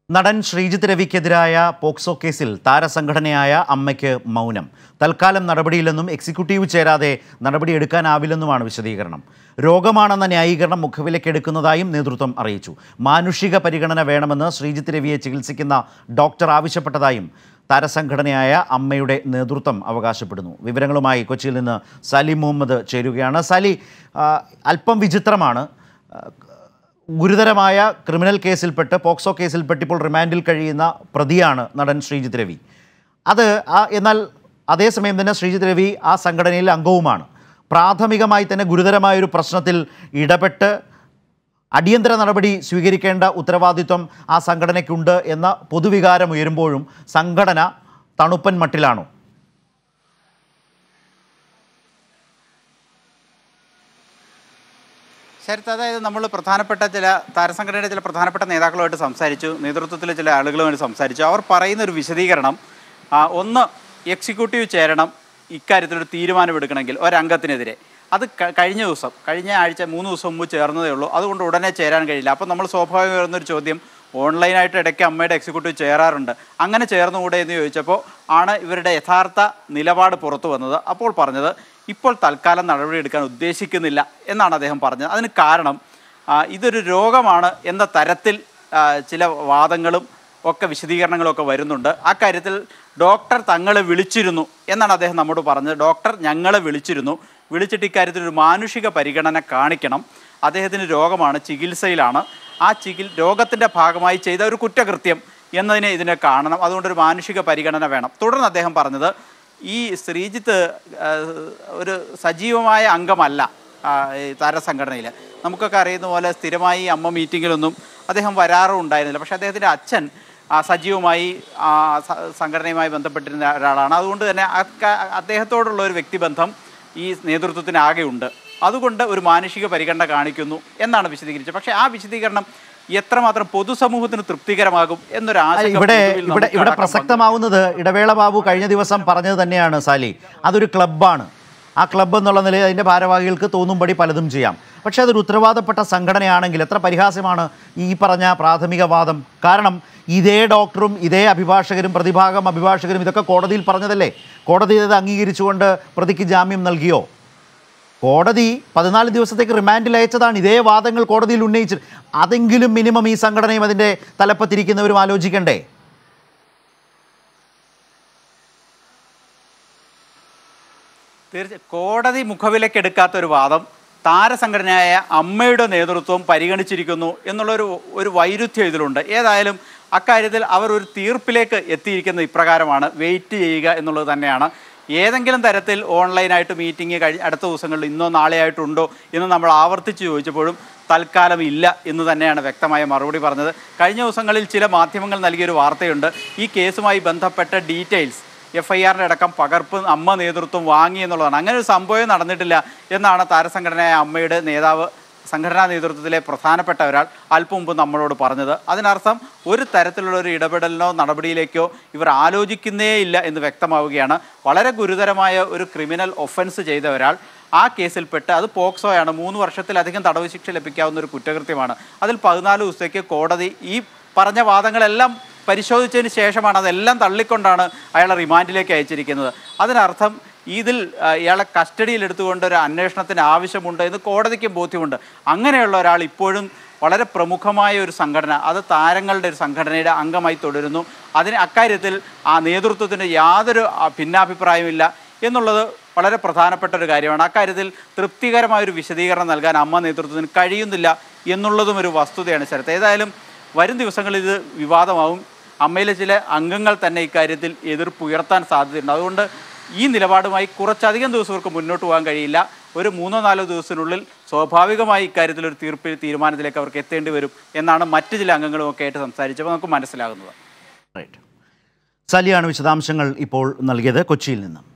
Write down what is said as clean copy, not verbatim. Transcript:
നടൻ ശ്രീജിത്ത് രവിക്കെതിരായ പോക്സോ കേസിൽ താരസംഘടനയായ അമ്മയ്ക്ക് മൗനം. തൽക്കാലം നടപടിയില്ലെന്നും എക്സിക്യൂട്ടീവ് ചേരാതെ നടപടിയെടുക്കാനാവില്ലെന്നുമാണ് വിശദീകരണം. രോഗമാണെന്ന ന്യായീകരണം മുഖവിലക്കെടുക്കുന്നതായും നേതൃത്വം അറിയിച്ചു. മാനുഷിക പരിഗണന വേണമെന്ന് ശ്രീജിത്ത് രവിയെ ചികിത്സിക്കുന്ന ഡോക്ടർ ആവശ്യപ്പെട്ടതായും താരസംഘടനയായ അമ്മയുടെ നേതൃത്വം അവകാശപ്പെടുന്നു. വിവരങ്ങളുമായി കൊച്ചിയിൽ നിന്ന് സാലി മുഹമ്മദ് ചേരുകയാണ്. സാലി, അല്പം വിചിത്രമാണ്. ഗുരുതരമായ ക്രിമിനൽ കേസിൽപ്പെട്ട് പോക്സോ കേസിൽപ്പെട്ട് ഇപ്പോൾ റിമാൻഡിൽ കഴിയുന്ന പ്രതിയാണ് നടൻ ശ്രീജിത്ത് രവി. എന്നാൽ അതേസമയം തന്നെ ശ്രീജിത്ത് രവി ആ സംഘടനയിലെ അംഗവുമാണ്. പ്രാഥമികമായി തന്നെ ഗുരുതരമായൊരു പ്രശ്നത്തിൽ ഇടപെട്ട് അടിയന്തര നടപടി സ്വീകരിക്കേണ്ട ഉത്തരവാദിത്വം ആ സംഘടനയ്ക്കുണ്ട് എന്ന പൊതുവികാരം ഉയരുമ്പോഴും സംഘടന തണുപ്പൻ മട്ടിലാണോ? ശരത്ത്, അതായത് നമ്മൾ പ്രധാനപ്പെട്ട ചില താരസംഘടനയുടെ ചില പ്രധാനപ്പെട്ട നേതാക്കളുമായിട്ട് സംസാരിച്ചു, നേതൃത്വത്തിലെ ചില ആളുകളുമായിട്ട് സംസാരിച്ചു. അവർ പറയുന്ന ഒരു വിശദീകരണം, ഒന്ന്, എക്സിക്യൂട്ടീവ് ചേരണം ഇക്കാര്യത്തിലൊരു തീരുമാനമെടുക്കണമെങ്കിൽ ഒരംഗത്തിനെതിരെ. അത് കഴിഞ്ഞ ആഴ്ച 3 ദിവസം മുമ്പ് ചേർന്നതേ ഉള്ളൂ. അതുകൊണ്ട് ഉടനെ ചേരാൻ കഴിയില്ല. അപ്പോൾ നമ്മൾ സ്വാഭാവികം വരുന്നൊരു ചോദ്യം, ഓൺലൈനായിട്ട് ഇടയ്ക്ക് അമ്മയുടെ എക്സിക്യൂട്ടീവ് ചേരാറുണ്ട്, അങ്ങനെ ചേർന്നുകൂടെ എന്ന് ചോദിച്ചപ്പോൾ ആണ് ഇവരുടെ യഥാർത്ഥ നിലപാട് പുറത്തു വന്നത്. അപ്പോൾ പറഞ്ഞത് ഇപ്പോൾ തൽക്കാലം നടപടിയെടുക്കാൻ ഉദ്ദേശിക്കുന്നില്ല എന്നാണ് അദ്ദേഹം പറഞ്ഞത്. അതിന് കാരണം ഇതൊരു രോഗമാണ് എന്ന തരത്തിൽ ചില വാദങ്ങളും ഒക്കെ വിശദീകരണങ്ങളൊക്കെ വരുന്നുണ്ട്. ആ കാര്യത്തിൽ ഡോക്ടർ തങ്ങളെ വിളിച്ചിരുന്നു എന്നാണ് അദ്ദേഹം നമ്മോട് പറഞ്ഞത്. ഡോക്ടർ ഞങ്ങളെ വിളിച്ചിട്ട് ഇക്കാര്യത്തിൽ ഒരു മാനുഷിക പരിഗണന കാണിക്കണം, അദ്ദേഹത്തിന് രോഗമാണ്, ചികിത്സയിലാണ്, ആ രോഗത്തിൻ്റെ ഭാഗമായി ചെയ്ത ഒരു കുറ്റകൃത്യം ഇതിനെ കാണണം, അതുകൊണ്ടൊരു മാനുഷിക പരിഗണന വേണം. തുടർന്ന് അദ്ദേഹം പറഞ്ഞത്, ഈ ശ്രീജിത്ത് ഒരു സജീവമായ അംഗമല്ല താരസംഘടനയിൽ. നമുക്കൊക്കെ അറിയുന്ന പോലെ സ്ഥിരമായി അമ്മ മീറ്റിങ്ങിലൊന്നും അദ്ദേഹം വരാറും ഉണ്ടായിരുന്നില്ല. പക്ഷേ അദ്ദേഹത്തിൻ്റെ അച്ഛൻ സജീവമായി സംഘടനയുമായി ബന്ധപ്പെട്ടിരുന്ന ഒരാളാണ്. അതുകൊണ്ട് തന്നെ അദ്ദേഹത്തോടുള്ള ഒരു വ്യക്തിബന്ധം ഈ നേതൃത്വത്തിനാകെയുണ്ട്. അതുകൊണ്ട് ഒരു മാനുഷിക പരിഗണന കാണിക്കുന്നു എന്നാണ് വിശദീകരിച്ചത്. പക്ഷേ ആ വിശദീകരണം എത്രമാത്രം പൊതുസമൂഹത്തിന് തൃപ്തികരമാകും എന്നൊരു ആശങ്ക ഇവിടെ പ്രസക്തമാവുന്നത്, ഇടവേള ബാബു കഴിഞ്ഞ ദിവസം പറഞ്ഞത് തന്നെയാണ് സാലി. അതൊരു ക്ലബ്ബാണ്. ആ ക്ലബ്ബ് എന്നുള്ള നിലയിൽ അതിൻ്റെ ഭാരവാഹികൾക്ക് തോന്നുംപടി പലതും ചെയ്യാം. പക്ഷേ അതൊരു ഉത്തരവാദപ്പെട്ട സംഘടനയാണെങ്കിൽ എത്ര പരിഹാസ്യമാണ് ഈ പറഞ്ഞ പ്രാഥമിക വാദം. കാരണം ഇതേ ഡോക്ടറും ഇതേ അഭിഭാഷകരും പ്രതിഭാഗം അഭിഭാഷകരും ഇതൊക്കെ കോടതിയിൽ പറഞ്ഞതല്ലേ. കോടതി ഇത് അംഗീകരിച്ചുകൊണ്ട് പ്രതിക്ക് ജാമ്യം നൽകിയോ? കോടതി 14 ദിവസത്തേക്ക് റിമാൻഡിൽ അയച്ചതാണ്. ഇതേ വാദങ്ങൾ കോടതിയിൽ ഉന്നയിച്ചു. അതെങ്കിലും മിനിമം ഈ സംഘടനയും അതിൻ്റെ തലപ്പത്തിരിക്കുന്നവരും ആലോചിക്കണ്ടേ? തീർച്ചയായും കോടതി മുഖവിലക്കെടുക്കാത്തൊരു വാദം താരസംഘടനയായ അമ്മയുടെ നേതൃത്വം പരിഗണിച്ചിരിക്കുന്നു എന്നുള്ളൊരു വൈരുദ്ധ്യം ഇതിലുണ്ട്. ഏതായാലും അക്കാര്യത്തിൽ അവർ ഒരു തീർപ്പിലേക്ക് എത്തിയിരിക്കുന്നത് ഇപ്രകാരമാണ്, വെയിറ്റ് ചെയ്യുക എന്നുള്ളത് തന്നെയാണ്. ഏതെങ്കിലും തരത്തിൽ ഓൺലൈനായിട്ട് മീറ്റിംഗ് അടുത്ത ദിവസങ്ങളിൽ ഇന്നോ നാളെയായിട്ടുണ്ടോ എന്ന് നമ്മൾ ആവർത്തിച്ച് ചോദിച്ചപ്പോഴും തൽക്കാലം ഇല്ല എന്ന് തന്നെയാണ് വ്യക്തമായ മറുപടി പറഞ്ഞത്. കഴിഞ്ഞ ദിവസങ്ങളിൽ ചില മാധ്യമങ്ങൾ നൽകിയൊരു വാർത്തയുണ്ട്, ഈ കേസുമായി ബന്ധപ്പെട്ട ഡീറ്റെയിൽസ് FIR അടക്കം പകർപ്പ് അമ്മ നേതൃത്വം വാങ്ങി എന്നുള്ളതാണ്. അങ്ങനെ ഒരു സംഭവം നടന്നിട്ടില്ല എന്നാണ് താരസംഘടനയായ അമ്മയുടെ നേതാവ്, സംഘടനാ നേതൃത്വത്തിലെ പ്രധാനപ്പെട്ട ഒരാൾ അല്പം മുമ്പ് നമ്മളോട് പറഞ്ഞത്. അതിനർത്ഥം ഒരു തരത്തിലുള്ള ഒരു ഇടപെടലിനോ നടപടിയിലേക്കോ ഇവർ ആലോചിക്കുന്നേയില്ല എന്ന് വ്യക്തമാവുകയാണ്. വളരെ ഗുരുതരമായ ഒരു ക്രിമിനൽ ഒഫൻസ് ചെയ്ത ഒരാൾ ആ കേസിൽപ്പെട്ട്, അത് പോക്സോയാണ്, 3 വർഷത്തിലധികം തടവ് ശിക്ഷ ലഭിക്കാവുന്ന ഒരു കുറ്റകൃത്യമാണ്. അതിൽ 14 ദിവസത്തേക്ക് കോടതി ഈ പറഞ്ഞ വാദങ്ങളെല്ലാം പരിശോധിച്ചതിന് ശേഷമാണ്, അതെല്ലാം തള്ളിക്കൊണ്ടാണ് അയാളെ റിമാൻഡിലേക്ക് അയച്ചിരിക്കുന്നത്. അതിനർത്ഥം ഇതിൽ ഇയാളെ കസ്റ്റഡിയിലെടുത്തുകൊണ്ട് ഒരു അന്വേഷണത്തിന് ആവശ്യമുണ്ട് എന്ന് കോടതിക്കും ബോധ്യമുണ്ട്. അങ്ങനെയുള്ള ഒരാൾ ഇപ്പോഴും വളരെ പ്രമുഖമായ ഒരു സംഘടന, അത് താരങ്ങളുടെ ഒരു സംഘടനയുടെ അംഗമായി തുടരുന്നു. അക്കാര്യത്തിൽ ആ നേതൃത്വത്തിന് യാതൊരു ഭിന്നാഭിപ്രായമില്ല എന്നുള്ളത് വളരെ പ്രധാനപ്പെട്ട ഒരു കാര്യമാണ്. അക്കാര്യത്തിൽ തൃപ്തികരമായൊരു വിശദീകരണം നൽകാൻ അമ്മ നേതൃത്വത്തിന് കഴിയുന്നില്ല എന്നുള്ളതും ഒരു വസ്തുതയാണ് ശരത്ത്. ഏതായാലും വരും ദിവസങ്ങളിൽ ഇത് വിവാദമാവും. അമ്മയിലെ ചില അംഗങ്ങൾ തന്നെ ഇക്കാര്യത്തിൽ എതിർപ്പുയർത്താൻ സാധ്യതയുണ്ട്. അതുകൊണ്ട് ഈ നിലപാടുമായി കുറച്ചധികം ദിവസങ്ങൾക്ക് മുന്നോട്ട് പോകാൻ കഴിയില്ല. ഒരു 3-4 ദിവസത്തിനുള്ളിൽ സ്വാഭാവികമായി ഇക്കാര്യത്തിൽ ഒരു തീരുമാനത്തിലേക്ക് അവർക്ക് എത്തേണ്ടി വരും എന്നാണ് മറ്റു ചില അംഗങ്ങളുമൊക്കെ ആയിട്ട് സംസാരിച്ചപ്പോൾ നമുക്ക് മനസ്സിലാകുന്നത്. സാലിയാണ് വിശദാംശങ്ങൾ ഇപ്പോൾ നൽകിയത് കൊച്ചിയിൽ നിന്നും.